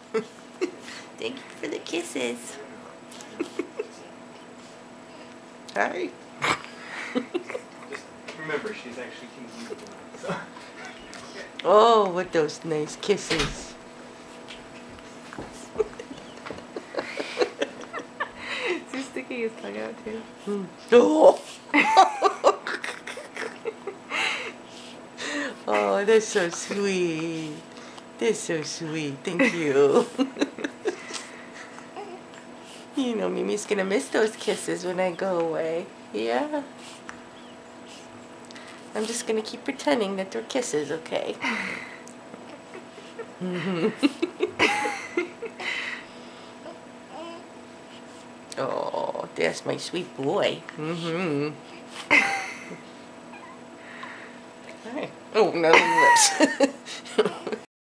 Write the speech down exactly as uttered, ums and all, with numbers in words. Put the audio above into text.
Thank you for the kisses. Hi. Remember, she's actually confused. So. Oh, what those nice kisses. Is he sticking his tongue out too? Mm. Oh. Oh, that's so sweet. That's so sweet. Thank you. You know, Mimi's gonna miss those kisses when I go away. Yeah. I'm just gonna keep pretending that they're kisses, okay? Oh, that's my sweet boy. Mm-hmm. All right. Oh, no lips.